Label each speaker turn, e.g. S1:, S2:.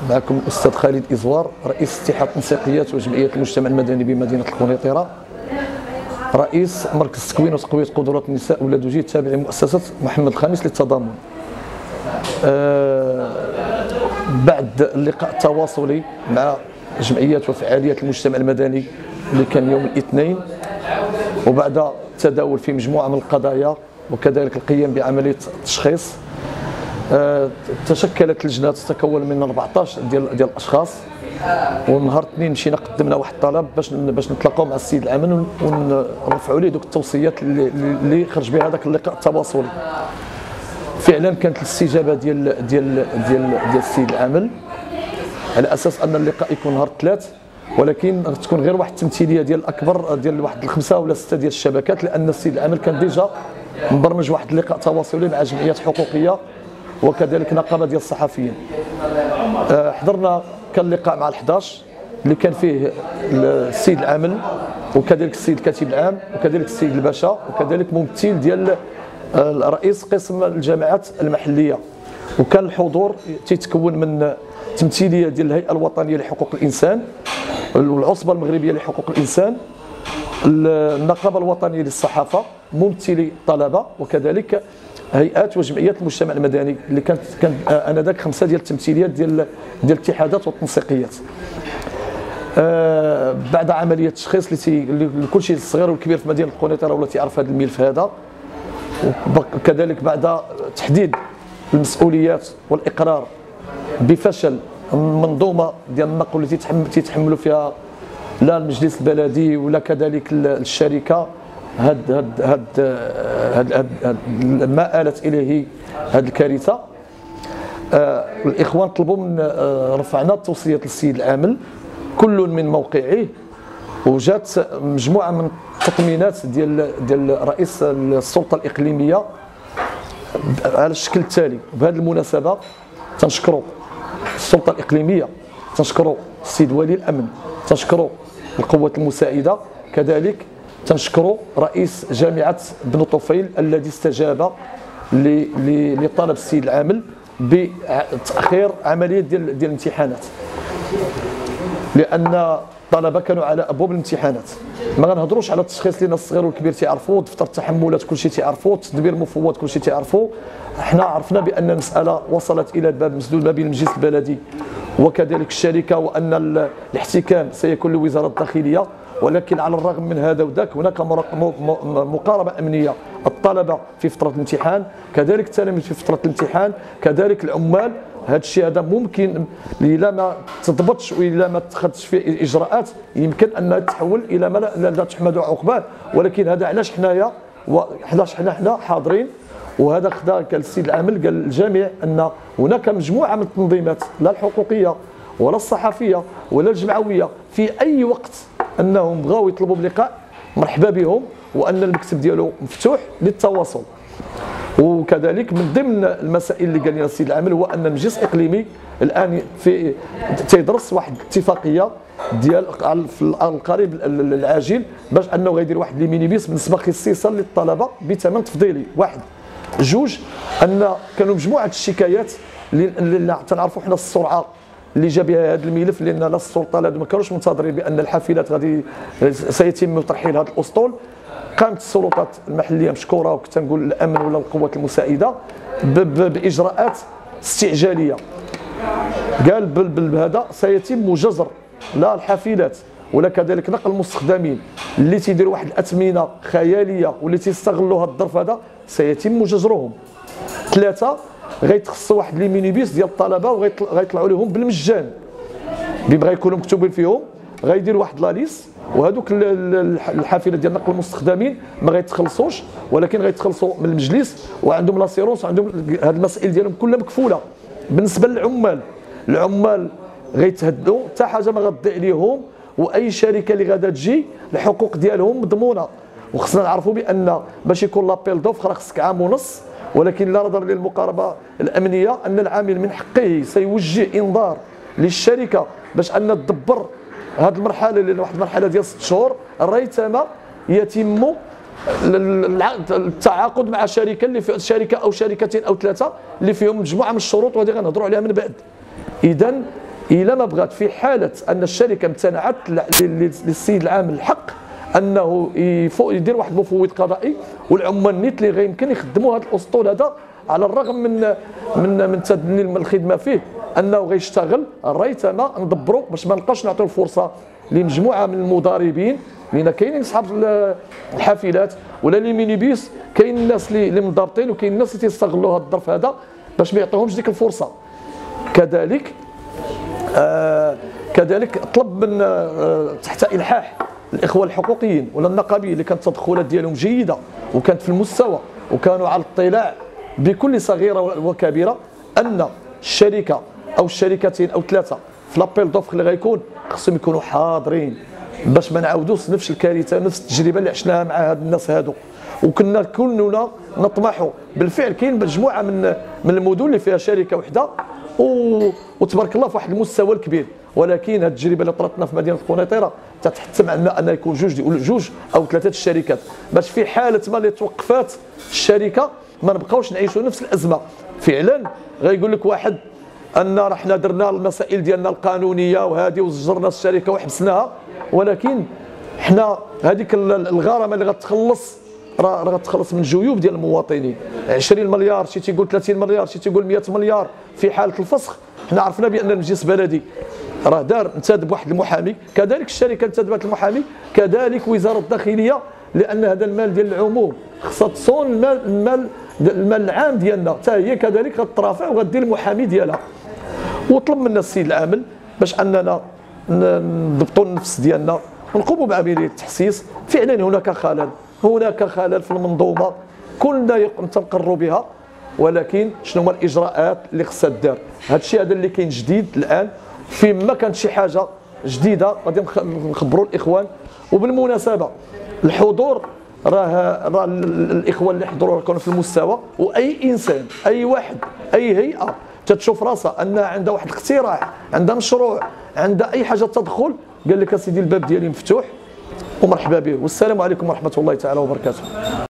S1: معكم الأستاذ خالد إزوار، رئيس اتحاد تنسيقيات وجمعيات المجتمع المدني بمدينة القنيطرة، رئيس مركز تكوين وتقوية قدرات النساء ولاد وجيه التابع لمؤسسة محمد الخامس للتضامن. بعد اللقاء التواصلي مع جمعيات وفعاليات المجتمع المدني اللي كان يوم الاثنين، وبعد التداول في مجموعة من القضايا وكذلك القيام بعملية التشخيص، تشكلت لجنة تتكون من 14 ديال الاشخاص. ونهار الاثنين مشينا قدمنا واحد الطلب باش نتلاقاو مع السيد العامل ونرفعوا ليه دوك التوصيات اللي خرج بها هذاك اللقاء التواصلي. فعلا كانت الاستجابه ديال السيد العامل على اساس ان اللقاء يكون نهار الثلاث، ولكن تكون غير واحد التمثيليه ديال اكبر ديال واحد الخمسه ولا سته ديال الشبكات، لان السيد العامل كان ديجا مبرمج واحد اللقاء تواصلي مع جمعيات حقوقيه وكذلك نقابه ديال الصحفيين. حضرنا كان لقاء مع ال11 اللي كان فيه السيد العامل وكذلك السيد الكاتب العام وكذلك السيد الباشا وكذلك ممثل ديال رئيس قسم الجامعات المحليه. وكان الحضور تيتكون من تمثيليه ديال الهيئه الوطنيه لحقوق الانسان والعصبه المغربيه لحقوق الانسان، النقابه الوطنيه للصحافه، ممثلي الطلبه، وكذلك هيئات وجمعيات المجتمع المدني اللي كان انذاك 5 ديال التمثيليات ديال الاتحادات والتنسيقيات. بعد عمليه تشخيص لكل شيء الصغير والكبير في مدينه القنيطره ولا تيعرف هذا الملف هذا، وكذلك بعد تحديد المسؤوليات والاقرار بفشل المنظومه ديال النقل اللي تيتحملوا فيها لا المجلس البلدي ولا كذلك الشركه هاد ما آلت إليه هذه الكارثة. الإخوان طلبوا من رفعنا التوصيات للسيد العامل كل من موقعه، وجات مجموعة من التطمينات ديال رئيس السلطة الإقليمية على الشكل التالي. بهذه المناسبة تنشكروا السلطة الإقليمية، تنشكروا السيد ولي الأمن، تنشكروا القوات المساعدة، كذلك تنشكروا رئيس جامعة بن طفيل الذي استجاب لطلب السيد العامل بتأخير عملية ديال الامتحانات، لأن الطلبة كانوا على أبواب الامتحانات. ما غنهضروش على التشخيص لأن الصغير والكبير تيعرفوا، دفتر التحملات كلشي تيعرفوا، تدبير المفوض كلشي تيعرفوا. حنا عرفنا بأن المسألة وصلت إلى الباب مسدود ما بين المجلس البلدي وكذلك الشركة، وأن الاحتكام سيكون لوزارة الداخلية. ولكن على الرغم من هذا وذاك هناك مقاربة أمنية، الطلبة في فترة الامتحان، كذلك التلاميذ في فترة الامتحان، كذلك العمال. هذا الشيء هذا ممكن إلا ما تضبطش وإلا ما تخذش فيه إجراءات يمكن أن تتحول إلى ما لا تحمد عقباه. ولكن هذا علاش حنايا حنا حاضرين، وهذا خدا قال السيد العامل قال الجميع أن هناك مجموعة من التنظيمات لا الحقوقية ولا الصحفية ولا الجمعوية في أي وقت انهم بغاو يطلبوا بلقاء مرحبا بهم، وان المكتب ديالو مفتوح للتواصل. وكذلك من ضمن المسائل اللي قال لنا السيد العامل هو ان المجلس الاقليمي الان تيدرس واحد الاتفاقيه ديال في القريب العاجل باش انه غيدير واحد لي مينيبيس بالنسبه خصيصا للطلبه بثمن تفضيلي. واحد جوج، ان كانوا مجموعه الشكايات اللي تنعرفوا حنا السرعه اللي جا بها هذا الملف، لان لا السلطه لا ما كانوش منتظرين بان الحافلات غادي سيتم ترحيل هذا الاسطول. قامت السلطات المحليه مشكوره وكنت نقول الامن ولا القوات المساعده باجراءات استعجاليه. قال بهذا سيتم جزر لا الحافلات ولا كذلك نقل المستخدمين اللي تيديروا واحد الاثمنه خياليه واللي تيستغلوا هذا الظرف هذا، سيتم جزرهم. 3 غيتخصصوا واحد لي مينيبيس ديال الطلبه وغيطلعوا لهم بالمجان، بيبغى يكونوا مكتوبين فيهم، غيديروا واحد لاليس، وهذوك الحافله ديال نقل المستخدمين ما غيتخلصوش، ولكن غيتخلصوا من المجلس وعندهم لاسيرونس وعندهم هاد المسائل ديالهم كلها مكفوله. بالنسبه للعمال غيتهدوا حتى حاجه ما غتضيع ليهم، واي شركه اللي غادا تجي الحقوق ديالهم مضمونه. وخصنا نعرفوا بان باش يكون لابيل دوفر خصك عام ونص، ولكن لا نظرا للمقاربه الامنيه ان العامل من حقه سيوجه انذار للشركه باش ان تدبر هذه المرحله، لان واحد المرحله ديال 6 شهور ريثما يتم التعاقد مع شركه اللي في شركه او شركتين او 3 اللي فيهم مجموعه من الشروط، وهذه غنهضروا عليها من بعد. اذا الى ما بغات في حاله ان الشركه امتنعت للسيد العامل الحق انه يدير واحد المفوض قضائي، والعمال نيت اللي غيمكن يخدموا هذا الاسطول هذا على الرغم من تدني الخدمه فيه انه غيشتغل، ريتما ندبروا باش ما نبقاش نعطيو الفرصه لمجموعه من المضاربين، لان كاينين اصحاب الحافلات ولا لي مينيبيس، كاين الناس اللي منضبطين وكاين الناس اللي تيستغلوا هذا الظرف هذا باش ما يعطيوهمش ديك الفرصه. كذلك طلب من تحت الحاح الاخوه الحقوقيين ولا النقابيين اللي كانت التدخلات ديالهم جيده وكانت في المستوى وكانوا على الاطلاع بكل صغيره وكبيره، ان الشركه او الشركتين او ثلاثه في لابيل دوفر اللي غيكون خصهم يكونوا حاضرين باش ما نعاودوش نفس الكارثه نفس التجربه اللي عشناها مع هاد الناس هادو. وكنا كلنا نطمحوا بالفعل، كاين مجموعه من المدن اللي فيها شركه وحده وتبارك الله في واحد المستوى الكبير، ولكن هذه التجربه اللي طراتنا في مدينه قنيطره تتحتم عندنا ان يكون جوج او ثلاثه الشركات، باش في حاله ما اللي توقفات الشركه ما نبقاوش نعيشوا نفس الازمه. فعلا غيقول لك واحد ان راه حنا درنا المسائل ديالنا القانونيه وهذه وزجرنا الشركه وحبسناها، ولكن حنا هذيك الغرامه اللي غتخلص راه غتخلص من جيوب ديال المواطنين، 20 مليار، شي تيقول 30 مليار، شي تيقول 100 مليار في حاله الفسخ. حنا عرفنا بان المجلس البلدي راه انتدب واحد المحامي، كذلك الشركه انتدبت المحامي، كذلك وزاره الداخليه، لان هذا المال ديال العموم خصها تصون المال العام ديالنا حتى هي كذلك غترافع وغدير المحامي ديالها. وطلب منا السيد العامل باش اننا نضبطوا النفس ديالنا ونقوموا بعمليه التحسيس. فعلا هناك خلل في المنظومه كلنا تنقروا بها، ولكن شنو هما الاجراءات اللي خصها دار؟ هذا الشيء هذا اللي كاين جديد الان، فيما كانت شي حاجه جديده غادي نخبروا الاخوان. وبالمناسبه الحضور راه الاخوان اللي حضروا كانوا في المستوى، واي انسان اي واحد اي هيئه تتشوف راسها انها عندها واحد الاقتراح، عندها مشروع، عندها اي حاجه تدخل، قال لك اسيدي الباب ديالي مفتوح ومرحبا به، والسلام عليكم ورحمه الله تعالى وبركاته.